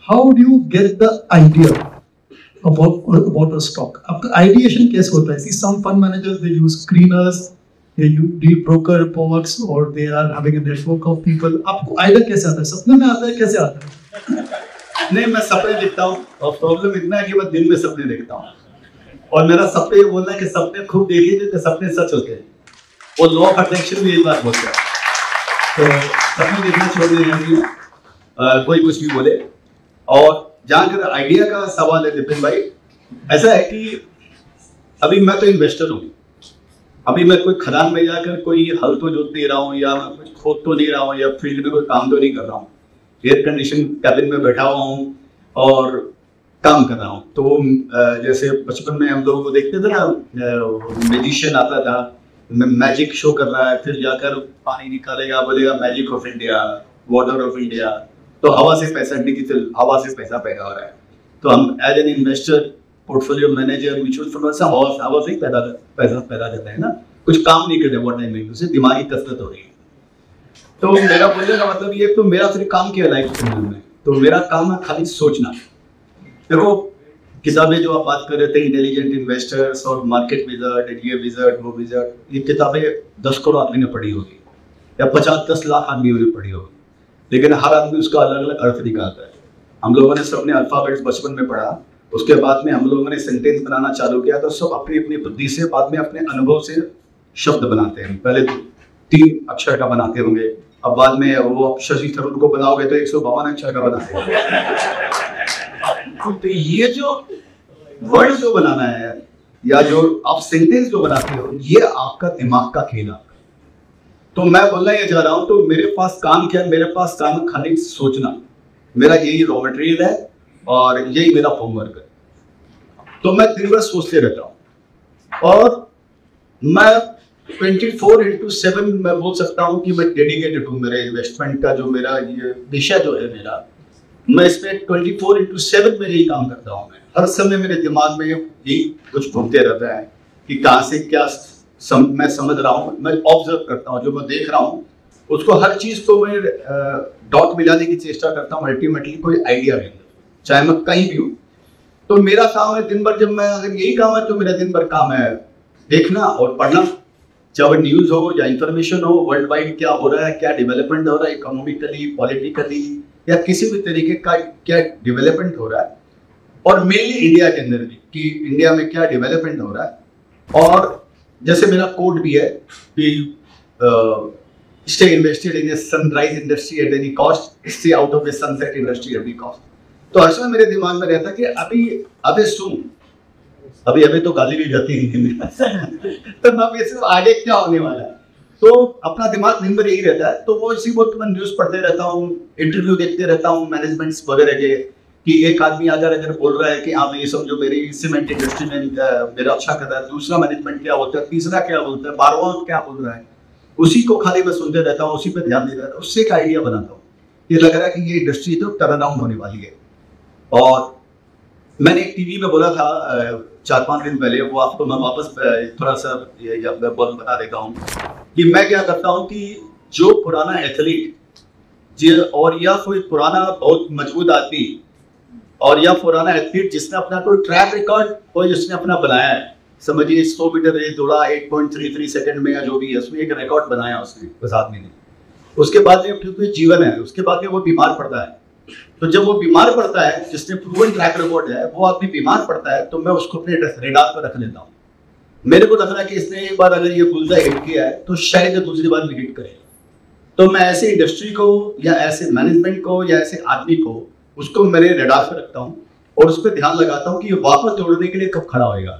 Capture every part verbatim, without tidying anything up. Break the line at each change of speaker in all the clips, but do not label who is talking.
How do you get the idea about about a stock? आपका ideation कैसे होता है? See, some fund managers they use screeners, they use deal broker reports, or they are having a network of people. आपको idea कैसे आता है? सपने में आता है? कैसे आता है?
नहीं, मैं सपने देखता हूँ और प्रॉब्लम इतना है कि मैं दिन में सपने देखता हूँ और मेरा सपने ये बोलना है कि सपने खूब देखिए तो सपने सच होते हैं। वो लॉ ऑफ अट्रैक्शन भी एक बार बोलता है, तो सपने देखना छोड़ देना, कोई कुछ भी बोले। और जहाँ कर आइडिया का सवाल है विपिन भाई, ऐसा है कि अभी मैं तो इन्वेस्टर हूँ, अभी मैं कोई खदान में जाकर कोई हल तो जोत नहीं रहा हूँ या मैं कुछ खोद तो नहीं रहा हूँ या फील्ड में कोई काम तो नहीं कर रहा हूँ, एयर कंडीशन कैबिन में बैठा हुआ हूँ और काम कर रहा हूँ। तो जैसे बचपन में हम लोगों को देखते थे ना, मैजिशियन आता था, मैजिक शो कर रहा है, फिर जाकर पानी निकालेगा, बोलेगा magic of India, water of India, तो हवा से पैसा डिजिटल हवा से पैसा पैदा हो रहा है। तो हम as an investor, portfolio manager, mutual fund से हवा हवा से ही पैदा पैसा पैदा करते हैं ना, कुछ काम नहीं करते, व्हाट आई मीन, उससे दिमागी कसरत हो रही है। तो मेरा बोलने का मतलब ये, तो मेरा फिर काम क्या है लाइफ में, तो मेरा काम है खाली सोचना। देखो किताबें जो आप बात कर रहे थे, इंटेलिजेंट इन्वेस्टर्स और मार्केट विजर्ड, ये विजर्ड वो विजर्ड, ये किताबें दस करोड़ आदमी ने पढ़ी होगी या पचास दस लाख आदमी ने पढ़ी होगी, लेकिन हर आदमी उसका अलग अलग अर्थ निकालता है। हम लोगों ने सबने अल्फाबेट्स बचपन में पढ़ा, उसके बाद में हम लोगों ने सेंटेंस बनाना चालू किया, तो सब अपनी अपनी बुद्धि से, बाद में अपने अनुभव से शब्द बनाते हैं। पहले तीन अक्षर का बनाते होंगे, अब बाद में वो शशि थरूर को बनाओगे तो एक सौ बावन अक्षर का बनाते हैं। तो ये जो वर्ड जो बनाना है या जो आप सेंटेंस जो बनाते हो, ये आपका दिमाग का खेल है। तो मैं बोलना ये चाह रहा हूं, तो मेरे पास काम क्या है? मेरे पास काम है खाली सोचना। मेरा यही रॉ मटेरियल है और यही मेरा होमवर्क है। तो मैं दिन भर सोचते रहता हूं और मैं चौबीस इंटू सात मैं बोल सकता हूं कि मैं डेडिकेटेड हूं। मेरे इन्वेस्टमेंट का जो मेरा ये विषय जो है मेरा, मैं इसमें चौबीस इंटू सात में यही काम करता हूं। मैं हर समय मेरे दिमाग में यही कुछ घूमते रहता है कि कहां से क्या सम, मैं समझ रहा हूँ, मैं ऑब्जर्व करता हूँ, जो मैं देख रहा हूँ उसको हर चीज को मैं डॉट मिलाने की चेष्टा करता हूँ, अल्टीमेटली कोई आइडिया नहीं, चाहे मैं कहीं भी हूँ। तो मेरा काम है दिन भर, जब मैं अगर यही काम है तो मेरा दिन भर काम है देखना और पढ़ना, चाहे न्यूज हो या इंफॉर्मेशन हो, वर्ल्ड वाइड क्या हो रहा है, क्या डेवलपमेंट हो रहा है इकोनॉमिकली, पॉलिटिकली या किसी भी तरीके का क्या डेवलपमेंट हो रहा है, और मेनली इंडिया के अंदर भी कि इंडिया में क्या डेवलपमेंट हो रहा है। और जैसे मेरा कोड भी है कि stay invested in a sunrise industry at any cost, stay out of a sunset industry at any cost. तो हर समय मेरे दिमाग में रहता है कि अभी अबे सुन, अभी अभी तो गाली भी जाती है तो अब ये सिर्फ आगे क्या होने वाला है, तो अपना दिमाग दिन भर यही रहता है। तो वो इसी वक्त मैं न्यूज पढ़ते रहता हूँ, इंटरव्यू देखते रहता हूँ मैनेजमेंट्स वगैरह के, कि एक आदमी अगर अगर बोल रहा है कि हाँ ये समझो मेरी सीमेंट इंडस्ट्री में मेरा अच्छा कर रहा है, दूसरा मैनेजमेंट क्या बोलता है, तीसरा क्या बोलता है, बारहवां क्या बोल रहा है, उसी को खाली मैं सुनते रहता हूँ, उसी पे ध्यान देता रहता हूँ, उससे एक आइडिया बनाता हूँ। ये लग रहा है कि ये इंडस्ट्री तो टर्न अराउंड होने वाली है। और मैंने एक टीवी में बोला था चार पांच दिन पहले, वो आपको मैं वापस थोड़ा सा बता देता हूँ कि मैं क्या करता हूँ कि जो पुराना एथलीट और या कोई पुराना बहुत मजबूत आदमी और या पुराना एथलीट जिसने अपना कोई ट्रैक रिकॉर्ड कोई जिसने अपना बनाया है, समझिए सौ मीटर रेस दौड़ा आठ पॉइंट तीन तीन सेकंड में या जो भी है, उसमें एक रिकॉर्ड बनाया उसने उस आदमी ने। उसके बाद में क्योंकि जीवन है, उसके बाद में वो बीमार पड़ता है। तो जब वो बीमार पड़ता है, जिसने प्रूवन ट्रैक रिकॉर्ड है, वो आदमी बीमार पड़ता है, तो मैं उसको अपने रेडार पर रख लेता हूँ। मेरे को लग रहा है कि इसने एक बार अगर ये बुलदा हिट किया है तो शायद दूसरी बार भी हिट करेगा। तो मैं ऐसे इंडस्ट्री को या ऐसे मैनेजमेंट को या ऐसे आदमी को उसको मेरे रेडार पे रखता हूँ और उस पर ध्यान लगाता हूँ कि ये वापस दौड़ने के लिए कब खड़ा होएगा।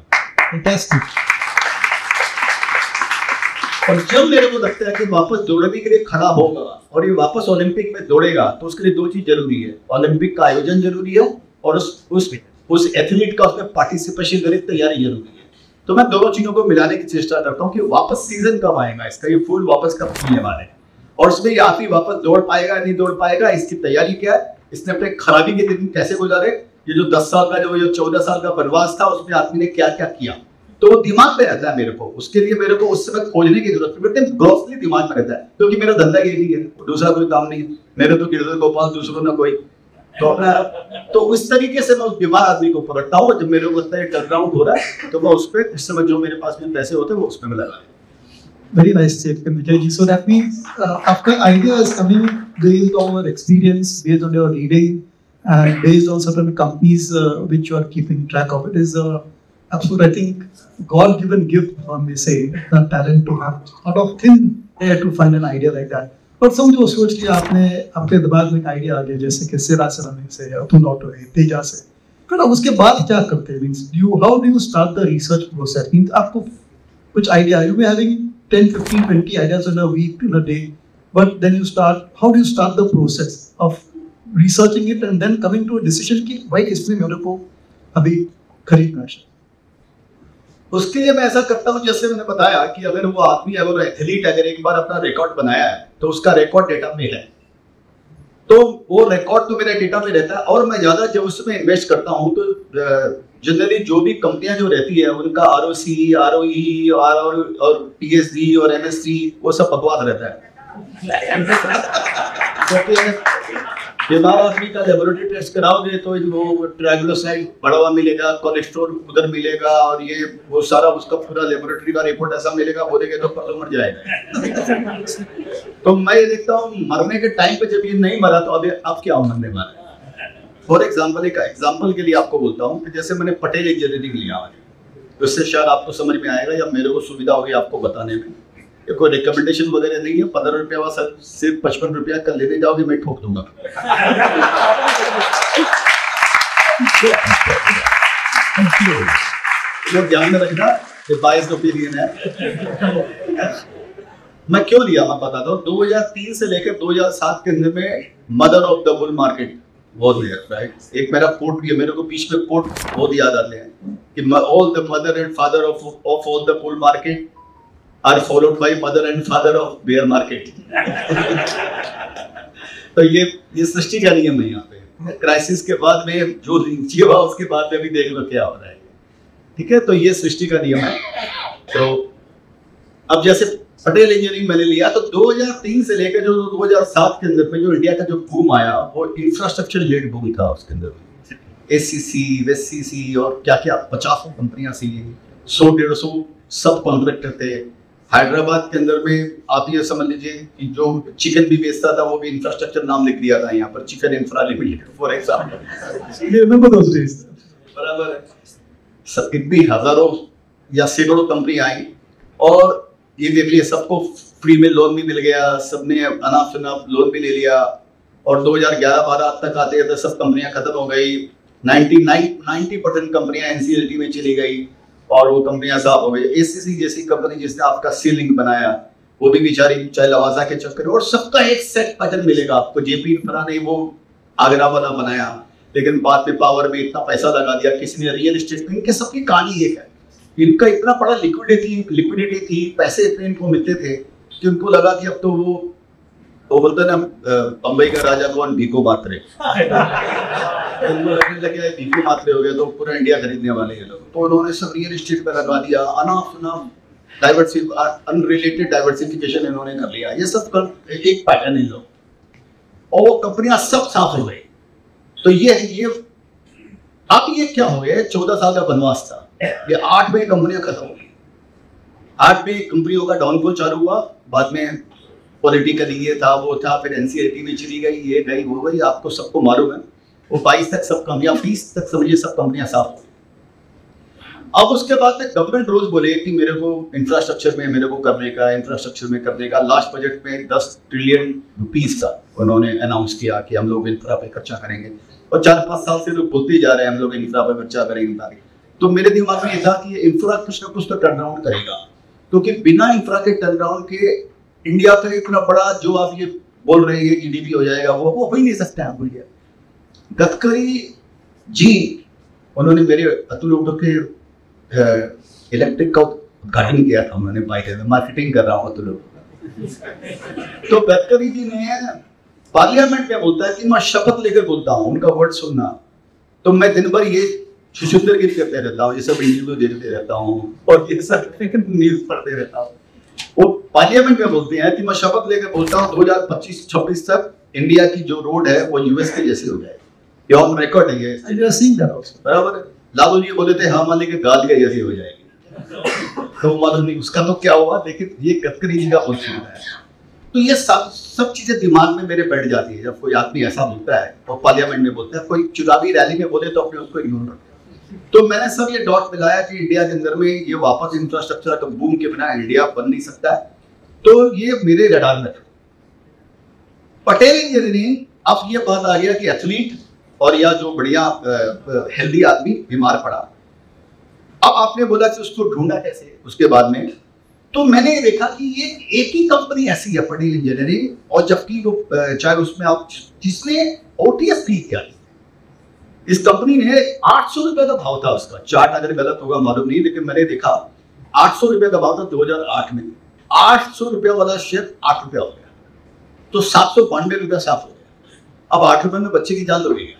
और जब मेरे को लगता है कि वापस दौड़ने के लिए खड़ा होगा और ये वापस ओलंपिक में दौड़ेगा, तो उसके लिए दो चीज जरूरी है, ओलंपिक का आयोजन जरूरी है और उस उस, उस एथलीट का उसमें पार्टिसिपेशन करे तैयारी जरूरी है। तो मैं दोनों चीजों को मिलाने की चेष्टा करता हूँ कि वापस सीजन कब आएगा, इसका ये फूल वापस कब खिलने वाले हैं और उसमें ये आदमी वापस दौड़ पाएगा नहीं दौड़ पाएगा, इसकी तैयारी क्या है, इसने अपने खराबी के दिन कैसे गुजारे, ये जो दस साल का जो जो चौदह साल का वनवास था उसमें आदमी ने क्या क्या किया, तो वो दिमाग में रहता है मेरे को। उसके लिए मेरे को उस समय खोजने की जरूरत है, ग्रोसली दिमाग में रहता है, क्योंकि मेरा धंधा यही है, दूसरा कोई काम नहीं है। मेरे तो गिरधर गोपाल दूसरों ना कोई, तो अपना तो उस तरीके से मैं उस बीमार आदमी को पकड़ता हूँ। जब मेरे को लगता है टर्नराउंड हो रहा है तो मैं उस पर इस समय जो मेरे पास में पैसे होते हैं वो उस पर मैं लगा।
Very nice statement, Vijay ji. So that means uh, after idea is coming based on your experience, based on your reading, and based on certain companies uh, which you are keeping track of. It is uh, absolute, I think, God-given gift, one may say, the talent to have out of thin air to find an idea like that. But समझो सोच लिया आपने, आपके दिमाग में एक idea आ गया, जैसे कि सिरा सिरामिक से या तुम ऑटो है तेजा से, फिर उसके बाद क्या करते हैं? Means you how do you start the research process? Means आपको कुछ idea, you may having ten, fifteen, twenty ideas in a week, in a day, but then you start, how do you start the process of researching it and then coming to a decision कि भाई इसमें मेरे को अभी खरीदना है?
उसके लिए मैं ऐसा करता हूँ, जैसे मैंने बताया कि अगर वो आदमी अगर एथलीट अगर एक बार अपना रिकॉर्ड बनाया है तो उसका रिकॉर्ड डेटा में है, तो वो रिकॉर्ड तो मेरे डेटा में रहता है। और मैं ज्यादा जब उसमें इन्वेस्ट करता हूँ तो जनरली जो भी कंपनियां जो रहती है उनका R O C, are O E और पी एस डी और एम एस सी वो सब बकवास रहता है। क्योंकि बीमार आदमी का लेबोरेटरी टेस्ट कराओगे तो वो ट्राइग्लिसराइड बढ़ा हुआ मिलेगा, कोलेस्ट्रॉल उधर मिलेगा, और ये वो सारा उसका पूरा लेबोरेटरी का रिपोर्ट ऐसा मिलेगा, बोलेंगे तो परसों मर जाएगा। तो मैं ये देखता हूँ मरने के टाइम पे जब ये नहीं मरा तो अभी अब क्या मरने वाला है। फॉर एग्जाम्पल एक एग्जाम्पल के लिए आपको बोलता हूँ कि जैसे मैंने पटेल इंजीनियरिंग लिया है, तो इससे शायद आपको समझ में आएगा या मेरे को सुविधा होगी आपको बताने में। ये कोई रिकमेंडेशन वगैरह नहीं है, पंद्रह रुपया वाला सिर्फ पचपन रुपया कल लेने जाओगे मैं ठोक दूंगा। तो ध्यान में रखना बाईस ओपिनियन है। मैं क्यों लिया मैं बताता हूँ। दो हज़ार तीन से लेकर दो हज़ार सात के अंदर में mother of the bull market बहुत देर, राइट। एक मेरा कोट भी है, मेरे को बीच में कोट बहुत याद आते हैं कि all the mother and father of of all the bull market are followed by mother and father of bear market. तो ये ये सृष्टि का नियम है। यहाँ पे क्राइसिस के बाद में जो नीचे हुआ उसके बाद में भी देख लो क्या हो रहा है, ठीक है। तो ये सृष्टि का नियम है। तो अब जैसे पटेल इंजीनियरिंग मैंने लिया तो दो हज़ार तीन से लेकर जो दो हज़ार सात के अंदर में जो इंडिया का जो बूम आया वो इंफ्रास्ट्रक्चर लेड बूम था। उसके अंदर एससीसी, वेस्टसीसी और क्या क्या पचासों कंपनियां सी, सौ डेढ़ सौ सब कॉन्ट्रैक्टर थे। हैदराबाद के अंदर में आप ये समझ लीजिए कि जो चिकन भी बेचता था वो भी इंफ्रास्ट्रक्चर नाम लिख दिया था यहाँ पर, chicken infra limited for example. बराबर है। सब कितनी हजारों या सैकड़ों कंपनी आई और ये देख लिया सबको फ्री में लोन भी मिल गया, सबने अनाप शनाप लोन भी ले लिया। और दो हज़ार ग्यारह बारह तक आते आते सब कंपनियां खत्म हो गई। नब्बे परसेंट कंपनियां एनसीएलटी में चली गई और वो कंपनियां साफ हो गई। एससीसी जैसी कंपनी जिसने आपका सीलिंग बनाया वो भी बेचारी चाहे लवाजा के चक्कर, और सबका एक सेट पैटर्न मिलेगा आपको। जेपी इंफ्रा ने वो आगरा वाला बनाया, लेकिन बाद में पावर में इतना पैसा लगा दिया, किसी ने रियल एस्टेट में। इनके सबकी कहानी एक है, इनका इतना बड़ा लिक्विडिटी लिक्विडिटी थी, पैसे इतने इनको मिलते थे कि उनको लगा कि अब तो वो वो बोलते ना बम्बई का राजा कौन, भीखो मात्रे। लगने लगे भीखो मात्रे हो गए तो पूरा इंडिया खरीदने वाले हैं लोग। तो उन्होंने सब रियल एस्टेट पे लगा दिया, अनाप शनाप डाइवर्सिफ अनरिलेटेड डाइवर्सिफिकेशन इन्होंने कर लिया। ये सब कर, एक पैटर्न है लोग, और वो कंपनियां सब साफ हो गई। तो ये ये अब ये क्या हो गया, चौदह साल का वनवास था, ये आठ में कंपनियां खत्म हो गई। आठ में कंपनियों का डाउनफॉल चालू हुआ, बाद में पॉलिटिकल ये था वो था, फिर एनसीएलटी में चली गई, ये गई वो गई, आपको सबको मालूम है। वो बाईस तक सब कंपनियां, बीस तक समझिए सब कंपनियां साफ हो गई। अब उसके बाद में गवर्नमेंट रोज बोले कि मेरे को इंफ्रास्ट्रक्चर में मेरे को करने का इंफ्रास्ट्रक्चर में करने का लास्ट बजट में दस ट्रिलियन रुपीस का उन्होंने अनाउंस किया कि हम लोग इंफ्रा पे खर्चा करेंगे। और चार पांच साल से लोग बोलते जा रहे हैं हम लोग इंफ्रा पे खर्चा करेंगे। तो मेरे दिमाग में ये था कि इंफ्रा कुछ ना कुछ तो टर्न अराउंड करेगा, क्योंकि बिना इंफ्रा के टर्न अराउंड के इंडिया का इतना बड़ा जो आप ये बोल रहे हैं जीडीपी हो जाएगा वो वो हो ही नहीं सकता है। बोलिए गडकरी जी, उन्होंने मेरे अतुल ऑटो के इलेक्ट्रिक का उद्घाटन किया था, उन्होंने बाइक में मार्केटिंग कर रहा हूँ अतुल ऑटो। तो गडकरी जी ने पार्लियामेंट में बोलता है कि मैं शपथ लेकर बोलता हूँ, उनका वर्ड सुनना। तो मैं दिन भर ये शुशुंदरगिरी करते रहता हूँ, ये सब इंटरव्यू देते रहता हूँ और ये सब न्यूज पढ़ते रहता हूँ। वो पार्लियामेंट में बोलते हैं कि मैं शपथ लेकर बोलता हूँ दो हज़ार पच्चीस छब्बीस तक इंडिया की जो रोड है वो यूएस के जैसे हो जाए। ये ऑन रिकॉर्ड है ये,
And you are seeing that also.
बराबर है। लालू जी बोले थे हाँ मान के गाल के जैसी हो जाएगी, तो मालूम नहीं उसका तो क्या हुआ, लेकिन ये गडकरी जी का बहुत सुनना है। तो ये सब सब चीजें दिमाग में मेरे बैठ जाती है जब कोई आदमी ऐसा बोलता है और पार्लियामेंट में बोलता है, कोई चुनावी रैली में बोले तो अपने उसको इग्नोर करते हैं। तो मैंने सब ये डॉट मिलाया कि इंडिया के अंदर में ये वापस इंफ्रास्ट्रक्चर का बूम के बिना इंडिया बन नहीं सकता है, तो ये मेरे रडार में था। पटेल इंजीनियरिंग, अब ये बात आ गया कि एथलीट और या जो बढ़िया हेल्दी आदमी बीमार पड़ा, अब आपने बोला कि उसको ढूंढा कैसे उसके बाद में, तो मैंने देखा कि ये एक ही कंपनी ऐसी है पटेल इंजीनियरिंग, और जबकि वो चाहे उसमें आप जिसने ओटीएस भी किया, इस कंपनी ने आठ सौ रुपए का भाव था उसका, चार्ट अगर गलत होगा मालूम नहीं, लेकिन मैंने देखा आठ सौ रुपए का भाव था दो हज़ार आठ में, आठ सौ रुपए वाला शेयर आठ रुपया हो गया, तो सात सौ बानवे रुपया साफ हो गया। अब आठ रुपए में बच्चे की जान लगेगी,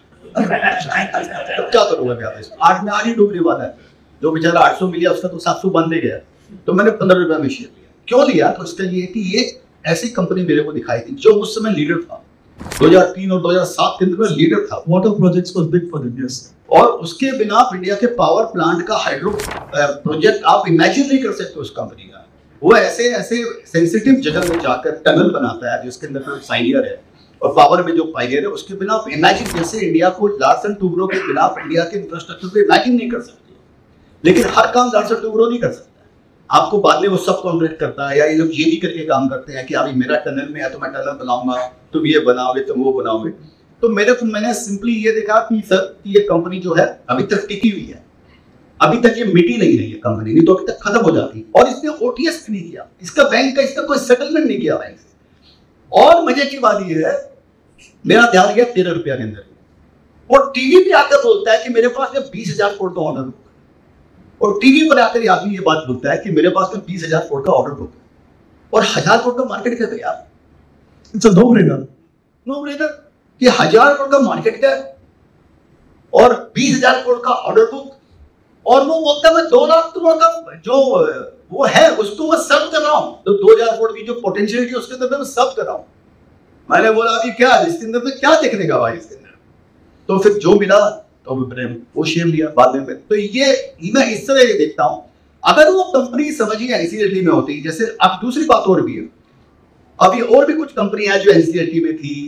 अब क्या करूंगा मैं, आठ में आठ ही डूबने वाला है, जो बेचारा आठ सौ मिला उसका तो सात सौ बानवे गया, तो मैंने पंद्रह रुपया में शेयर लिया। क्यों लिया, तो इसका ये कि ये ऐसी कंपनी मेरे को दिखाई थी जो उस समय लीडर था, दो हज़ार तीन और दो हज़ार सात के अंदर लीडर था।
Water projects was big for them, yes.
और उसके बिना आप इंडिया के पावर प्लांट का हाइड्रो प्रोजेक्ट आप इमेजिन नहीं कर सकते उस कंपनी का। वो ऐसे ऐसे सेंसिटिव जगह में जाकर टनल बनाता है जिसके अंदर साइनियर है और पावर में जो पाइलियर है, उसके बिना आप इमेजिन, जैसे इंडिया को लार्सन टूब्रो के बिना आप इंडिया के इंफ्रास्ट्रक्चर को इमेजिन नहीं कर सकते, लेकिन हर काम लार्सन टूब्रो नहीं कर सकता। आपको बाद में वो सब कॉन्ट्रैक्ट करता है, या ये लोग ये भी करके काम करते हैं कि अभी मेरा टनल में है तो मैं टनल बनाऊंगा, तुम ये बनाओगे तुम वो बनाओगे। तो मेरे को मैंने सिंपली ये देखा कि सर ये कंपनी जो है अभी तक टिकी हुई है, अभी तक ये मिटी नहीं है ये कंपनी, नहीं तो अभी तक खत्म हो जाती। और इसने ओटीएस नहीं किया, इसका बैंक का इसका कोई सेटलमेंट नहीं किया बैंक से। और मजे की बात ये है, मेरा ध्यान गया तेरह रुपया के अंदर, और टीवी पे आकर बोलता है कि मेरे पास में बीस हजार करोड़ का ऑर्डर, और टीवी पर आकर आदमी ये बात बोलता है कि मेरे पास में बीस हजार करोड़ का ऑर्डर बुक, और हजार करोड़ का मार्केट क्या है यार,
it's a no brainer,
no brainer. ये हजार करोड़ का मार्केट क्या है और बीस हजार करोड़ का ऑर्डर बुक, और वो बोलता है मैं दो लाख करोड़ का जो वो है उसको मैं सर्व कर रहा हूँ, तो दो हजार करोड़ की जो पोटेंशियलिटी उसके अंदर मैं सर्व कर रहा हूँ। मैंने बोला कि क्या इसके अंदर में क्या देखने का भाई इसके अंदर, तो फिर जो मिला तो मैंने वो शेयर लिया बाद में। तो ये मैं इस तरह ये देखता हूँ, अगर वो कंपनी समझिए एनसीएलटी में होती, जैसे अब दूसरी बात और भी है, अभी और भी कुछ कंपनियां जो एनसीएलटी में थी,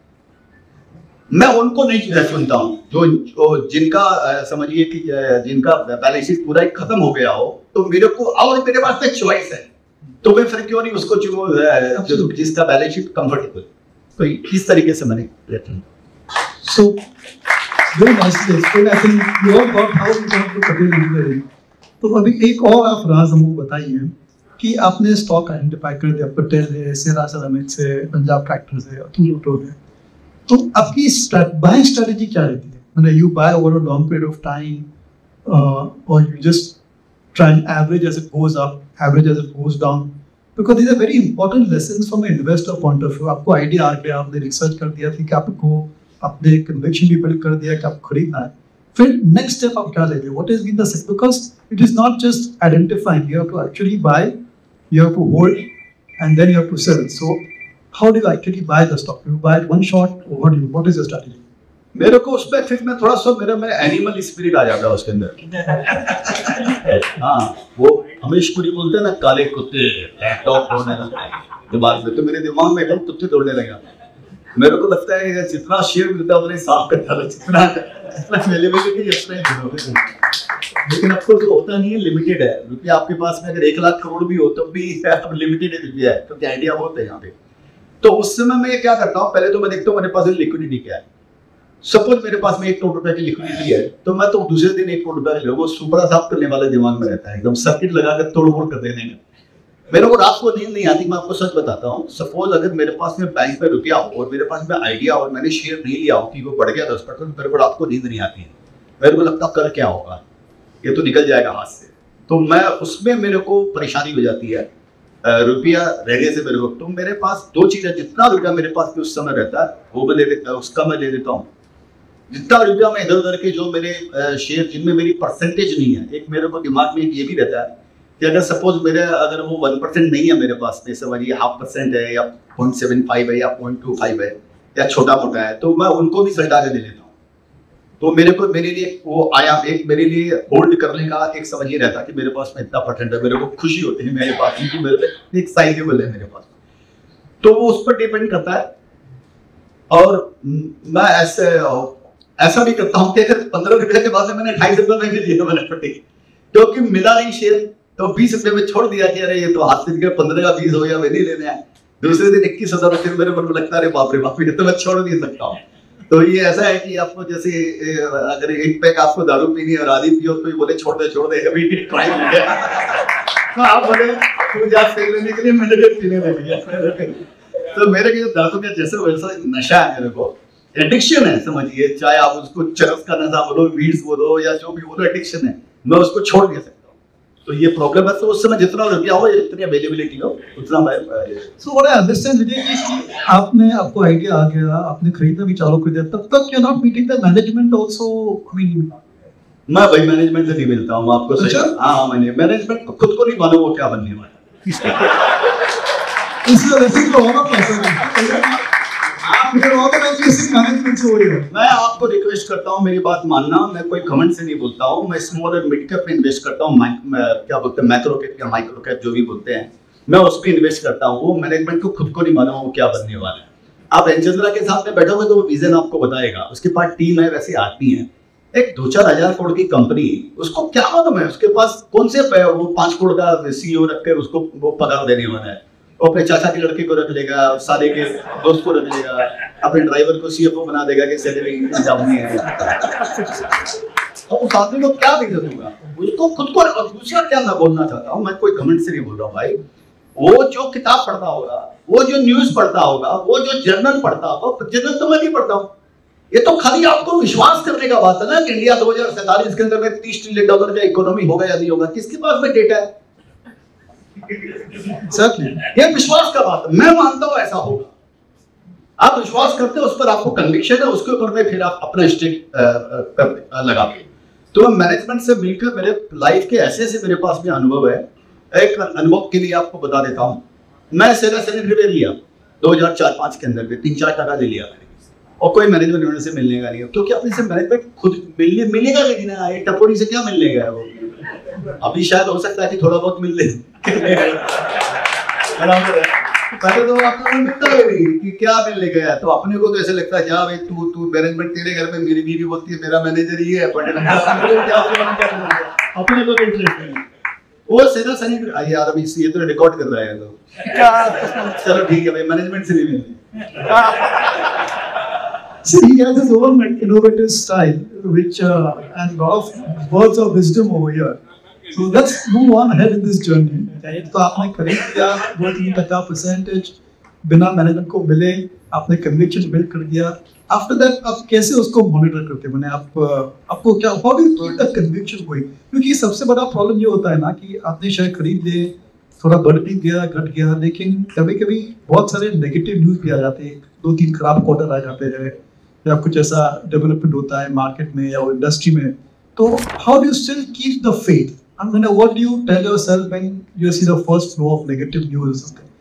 मैं उनको नहीं सुनता हूँ, जो, जो जिनका समझिए कि जिनका बैलेंस शीट पूरा खत्म हो गया हो, तो मेरे को और मेरे पास में चॉइस है, तो मैं फिर क्यों नहीं उसको चुनूं जिसका बैलेंस शीट कंफर्टेबल। तो इस तरीके से मैंने
सो very nicely explained. I think you all got how you got to Patel Engineering. तो अभी एक और आप राज हमको बताइए कि आपने स्टॉक आइडेंटिफाई कर दिया, पटेल है, सेरा सेरामिक से, पंजाब ट्रैक्टर से, टूटो है, तो आपकी बाइंग स्ट्रेटजी क्या रहती है? मतलब you buy over a long period of time और you just try and average as it goes up, average as it goes down, because these are very important lessons from an investor point of view. आपको idea आ गया, आपने research कर दिया थी कि आपको अपने कन्विक्शन भी बिल्ड कर दिया कि आप खरीदना है, फिर नेक्स्ट स्टेप आप क्या लेते हो? What is been the system, because it is not just identifying, you have to actually buy, you have to hold, and then you have to sell. So how do you actually buy the stock? You buy it one shot, or what do you, what is your strategy?
मेरे को उसमें फिर मैं थोड़ा सा मेरा मैं animal spirit आ जाता है उसके अंदर। हाँ, वो हमेश पुरी बोलते हैं ना, काले कुत्ते टॉप दौड़ने लगे दिमाग में, तो मेरे दिमाग में एकदम कुत्ते दौड़ने लगा। मेरे को लगता है जितना शेयर मिलता है उतना साफ करता है, जितना जितना अवेलेबिलिटी उतना ही। लेकिन अब तो होता नहीं है, लिमिटेड है रुपया आपके पास में। अगर एक लाख करोड़ भी हो तब भी लिमिटेड रुपया है, तो क्या आइडिया बहुत है यहाँ पे। तो उस समय मैं क्या करता हूँ, पहले तो मैं देखता हूँ मेरे पास लिक्विडिटी क्या है। सपोज मेरे पास में एक करोड़ रुपए की लिक्विडिटी है, तो मैं तो दूसरे दिन एक करोड़ रुपया ले लूंगा। वो सुपड़ा साफ करने वाले दिमाग में रहता है, एकदम सर्किट लगाकर तोड़ फोड़ कर देने में। मेरे को रात को नींद नहीं आती, मैं आपको सच बताता हूँ। सपोज अगर मेरे पास में बैंक पे रुपया हो और मेरे पास में आइडिया और मैंने शेयर नहीं लिया हो कि वो बढ़ गया दस परसेंट, मेरे को रात को नींद नहीं आती है। मेरे को लगता कर क्या होगा, ये तो निकल जाएगा हाथ से। तो मैं उसमें मेरे को परेशानी हो जाती है रुपया रहने से मेरे को। तो मेरे पास दो चीज़ें, जितना रुपया मेरे पास में उस समय रहता है वो मैं ले लेता उसका मैं ले लेता हूँ। जितना रुपया मैं इधर उधर के जो मेरे शेयर जिनमें मेरी परसेंटेज नहीं है, एक मेरे को दिमाग में ये भी रहता है कि अगर सपोज मेरे अगर वो वन परसेंट नहीं है मेरे पास में, समझिए हाफ परसेंट है या पॉइंट सेवन फाइव है या पॉइंट टू फाइव है या छोटा मोटा है, तो मैं उनको भी सल्टा के दे लेता हूँ। तो मेरे को मेरे लिए वो आया एक मेरे लिए होल्ड करने का एक समझ ही रहता कि मेरे पास में इतना परसेंट है, मेरे को खुशी होती है मेरे पास कि मेरे पे एक साइजेबल है मेरे पास, तो वो उस पर डिपेंड करता है। और मैं ऐसे ऐसा भी करता हूँ कि अगर पंद्रह रुपए के बाद मैंने ढाई रुपए में भी लिया मैंने पट्टी, क्योंकि मिला नहीं शेयर तो बीस रुपए में छोड़ दिया कि अरे ये तो हाथ से पंद्रह का बीस हो गया, मैं नहीं लेने आया। दूसरे दिन इक्कीस हजार रुपये मेरे मन में लगता है बाप रे बाप, ये तो मैं छोड़ नहीं सकता हूँ। तो ये ऐसा है कि आपको जैसे अगर एक पैक आपको दारू पीनी और आधी पियो तो बोले छोड़ दे छोड़ दे, अभी ट्राई हो गया तो आप बोले तू जा फेंक लेने के लिए मैंने भी पीने लग गया। तो मेरे के दांतों का जैसे वैसा नशा है मेरे को, एडिक्शन है समझिए, चाहे आप उसको चरस का नशा बोलो, वीड्स बोलो या जो भी बोलो, एडिक्शन है, मैं उसको छोड़ नहीं सकता। तो ये प्रॉब्लम है, तो उस समय जितना रुपया हो जितनी अवेलेबिलिटी हो उतना मैं।
सो व्हाट आई अंडरस्टैंड विजय कि आपने आपको आइडिया आ गया, आपने खरीदना भी चालू कर दिया, तब तक you are not meeting the management also. I mean
मैं भाई मैनेजमेंट से नहीं मिलता हूँ आपको सही। हाँ मैंने मैनेजमेंट खुद को नहीं मालूम वो क्या बनने वाला
इसलिए वैसे तो होना पड़ता आप फिर ऑर्गेनाइजेशन मैनेजमेंट से हो रही है।
मैं आपको रिक्वेस्ट करता हूँ मेरी बात मानना, मैं कोई घमंड से नहीं बोलता हूँ, मैं स्मॉल और मिड कैप में इन्वेस्ट करता हूँ, क्या बोलते हैं मैक्रो कैप या माइक्रो कैप जो भी बोलते हैं, मैं उस पर इन्वेस्ट करता हूँ। वो मैनेजमेंट को खुद को नहीं मालूम वो क्या बनने वाला है। आप एंजेला के सामने बैठोगे तो वो विजन आपको बताएगा, उसके पास टीम है वैसे आती है, एक दो चार हजार करोड़ की कंपनी, उसको क्या मालूम है उसके पास कौन से वो पांच करोड़ का सीईओ रख कर उसको वो पगार देने वाला है। वो अपने चाचा के लड़के को रख लेगा, सारे के दोस्त को रख लेगा, अपने ड्राइवर को सीएफओ बना देगा कि सैलरी इंतजाम नहीं है। और उस आदमी को क्या दिक्कत होगा उसको खुद को। दूसरा क्या मैं बोलना चाहता हूँ, मैं कोई कमेंट से नहीं बोल रहा हूँ भाई, वो जो किताब पढ़ता होगा, वो जो न्यूज पढ़ता होगा, वो जो जर्नल पढ़ता होगा, जर्नल तो मैं नहीं पढ़ता हूँ, ये तो खाली आपको विश्वास करने का बात है ना कि इंडिया दो हजार सैंतालीस के अंदर में तीस ट्रिलियन डॉलर का इकोनॉमी होगा या नहीं होगा, किसके पास में डेटा है?
Exactly.
ये विश्वास का बात है, मैं मानता हूँ ऐसा होगा। आप विश्वास करते हो, उस पर आपको कन्विक्शन है, उसके ऊपर में फिर आप अपना स्टिक लगाते। तो मैनेजमेंट से मिलकर मेरे लाइफ के ऐसे ऐसे मेरे पास में अनुभव है। एक अनुभव के लिए आपको बता देता हूँ, मैं सेना सेनेटरी लिया दो हजार चार पांच के अंदर में तीन चार टका ले लिया और कोई मैनेजमेंट से मिलने का नहीं है, क्योंकि अपने से मैनेजमेंट खुद मिलने मिलेगा लेकिन ये टपोरी से क्या मिलने का है वो। अभी शायद हो सकता है कि थोड़ा बहुत मिल ले पहले तो आपको मिलता है कि क्या मिलने गया है, तो अपने को तो ऐसे लगता है जा भाई तू तू मैनेजमेंट तेरे घर में, मेरी बीवी बोलती है मेरा मैनेजर ये है, अपने को तो इंटरेस्ट नहीं। वो सीधा सनी आई यार अभी ये तो रिकॉर्ड कर रहा है तो चलो ठीक है भाई मैनेजमेंट से नहीं मिलती।
See, he has his own innovative style, which uh, and lot of words of wisdom over here. So let's move on ahead in this journey. तो आपने खरीद किया वो तीन टका परसेंटेज बिना मैनेजमेंट को मिले, आपने कन्विक्शन बिल्ड कर दिया। आफ्टर दैट आप कैसे उसको मॉनिटर करते हैं? मैंने आप आपको क्या how do you keep the conviction going? क्योंकि सबसे बड़ा प्रॉब्लम ये होता है ना कि आपने शेयर खरीद लिए, थोड़ा बढ़ भी गया घट गया, लेकिन कभी कभी बहुत सारे नेगेटिव न्यूज भी आ जाते हैं, दो तीन खराब क्वार्टर आ जाते हैं या कुछ ऐसा डेवलपमेंट होता है मार्केट में या इंडस्ट्री में, तो how do you still keep the faith? I mean, what do you tell yourself when you see the first flow of negative news?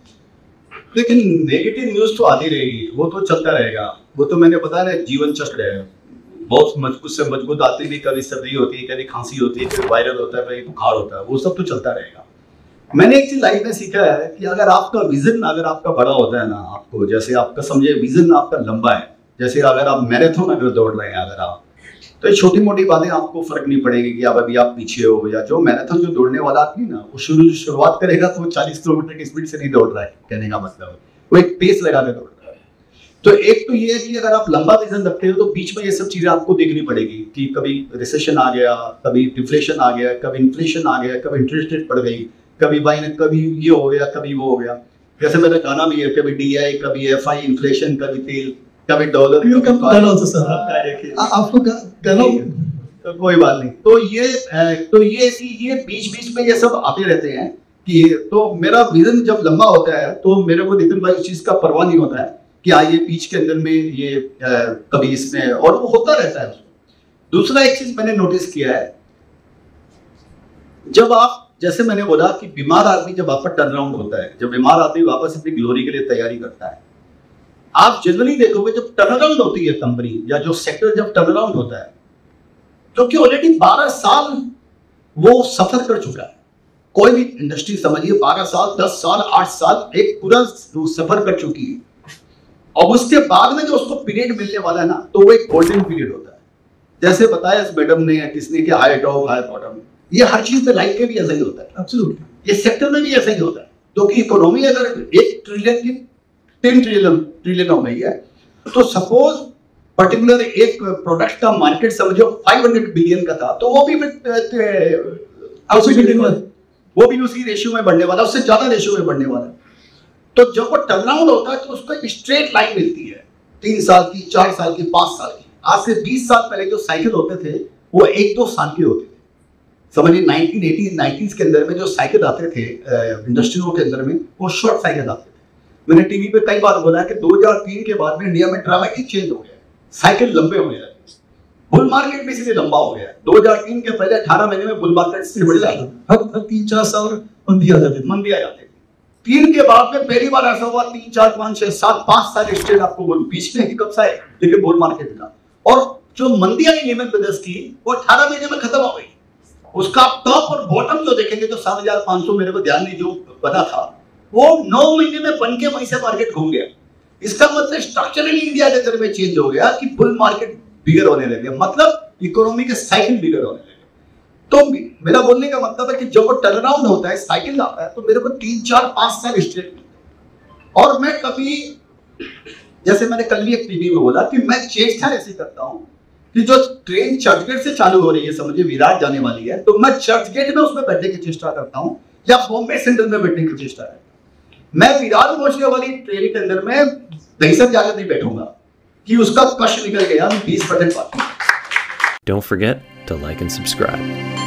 लेकिन नेगेटिव न्यूज तो आती रहेगी, वो तो चलता रहेगा, वो तो मैंने बताया ना जीवन चक्र है, बहुत मजबूत से मजबूत आती भी, कभी सर्दी होती है, कभी खांसी होती है, कभी वायरल होता है, कभी बुखार होता है, वो सब तो चलता रहेगा। मैंने एक चीज लाइफ में सीखा है कि अगर आपका विजन अगर आपका बड़ा होता है ना, आपको जैसे आपका समझे विजन आपका लंबा है, जैसे अगर आप मैराथन अगर दौड़ रहे हैं अगर आप, तो ये छोटी मोटी बातें आपको फर्क नहीं पड़ेगी कि आप अभी आप पीछे हो, या जो मैराथन जो दौड़ने वाला आदमी ना वो शुरू शुरुआत करेगा तो वो चालीस किलोमीटर की स्पीड से नहीं दौड़ रहा है, कहने का मतलब वो एक पेस लगा के दौड़ रहा है। तो एक तो ये है कि अगर आप लंबा विजन रखते हो तो बीच में ये सब चीजें आपको देखनी पड़ेगी कि कभी रिसेशन आ गया, कभी डिफ्लेशन आ गया, कभी इन्फ्लेशन आ गया, कभी इंटरेस्ट रेट बढ़ गई, कभी बाई कभी ये हो गया, कभी वो हो गया। जैसे मेरा गाना भी है, कभी डी आई, कभी एफ आई, इन्फ्लेशन, कभी तेल, कभी dollar,
you can tell also sir आपको कहना
तो कोई बात नहीं। तो ये तो ये ये बीच बीच में ये सब आते रहते हैं कि, तो मेरा विजन जब लंबा होता है तो मेरे को नितिन भाई उस चीज का परवाह नहीं होता है कि हाँ ये बीच के अंदर में ये आ, कभी इसमें, और वो होता रहता है। दूसरा एक चीज मैंने नोटिस किया है, जब आप जैसे मैंने बोला कि बीमार आदमी जब आपका टर्न अराउंड होता है, जब बीमार आदमी वापस अपनी ग्लोरी के लिए तैयारी करता है, आप जनरली देखोगे जब टर्न अराउंड होती है कंपनी या जो सेक्टर जब टर्न अराउंड होता है क्योंकि ऑलरेडी बारह साल वो सफर कर चुका है। कोई भी इंडस्ट्री समझिए बारह साल, दस साल, आठ साल एक पूरा सफर कर चुकी है, और उसके बाद में जो उसको पीरियड मिलने वाला है ना, तो वो एक गोल्डन पीरियड होता है। जैसे बताया इस मैडम ने किसने कि हाई टॉप हाई बॉटम, ये हर चीज में लाइफ के भी ऐसा ही होता है।
एब्सोल्युटली।
ये सेक्टर में भी ऐसा ही होता है, क्योंकि इकोनॉमी अगर एक ट्रिलियन की टेन ट्रिलियन ट्रिलियन हो गई है, तो सपोज पर्टिकुलर एक प्रोडक्ट का मार्केट समझो पाँच सौ बिलियन का था, तो वो भी वो भी उसी रेशियो में बढ़ने वाला, उससे ज्यादा रेशियो में बढ़ने वाला। तो जब वो टर्नआउट होता है तो उसको एक स्ट्रेट लाइन मिलती है, तीन साल की, चार साल की, पांच साल की। आज से बीस साल पहले जो साइकिल होते थे वो एक दो साल के होते थे। समझिए नाइनटीन एटी नाइंटीज़ के अंदर में जो साइकिल आते थे इंडस्ट्रियों के अंदर में, वो शॉर्ट साइकिल आते थे। मैंने टीवी पे कई बार बोला कि दो हज़ार तीन के बाद में इंडिया में ड्रामेटिक चेंज हो गया, साइकिल लंबे हो गए, बुल मार्केट भी इसलिए लंबा हो गया। दो हज़ार तीन के पहले अठारह महीने में बुल मार्केट से बढ़ जाता,
हर हर तीन चार साल मंदी आ जाती
मंदी आ जाती। तीन के बाद में पहली बार ऐसा हुआ, तीन चार पांच छह सात पांच साल स्टेट आपको बीच में कब सा है, लेकिन बुल मार्केट था। और जो मंदी आई लेमन ब्रदर्स की, वो अठारह महीने में खत्म हो गई। उसका टॉप और बॉटम जो देखेंगे तो सात हजार पांच सौ मेरे को ध्यान नहीं जो बना था, वो नौ महीने में बन के वहीं से मार्केट घूम गया। इसका मतलब स्ट्रक्चरली इंडिया के अंदर में चेंज हो गया कि बुल मार्केट बिगर होने लगे, मतलब इकोनॉमी के साइकिल बिगर होने लगे। तो मेरा बोलने का मतलब है कि जब वो टर्नअराउंड होता है, साइकिल आता है, तो मेरे को तीन चार पांच साल स्ट्रेट मिलते हैं। और मैं कभी, जैसे मैंने कल भी एक टीवी में बोला कि मैं चेष्टा ऐसी करता हूं कि जो ट्रेन चर्चगेट से चालू हो रही है, समझिए विराट जाने वाली है, तो मैं चर्चगेट में उसमें बैठने की चेष्टा करता हूं, या बॉम्बे सेंट्रल में बैठने की चेष्टा करता हूं। मैं विराट पहुंचने वाली ट्रेन के अंदर में दहीसर जाकर नहीं बैठूंगा कि उसका कष्ट निकल गया, बीस परसेंट बाकी।
Don't forget to like and subscribe.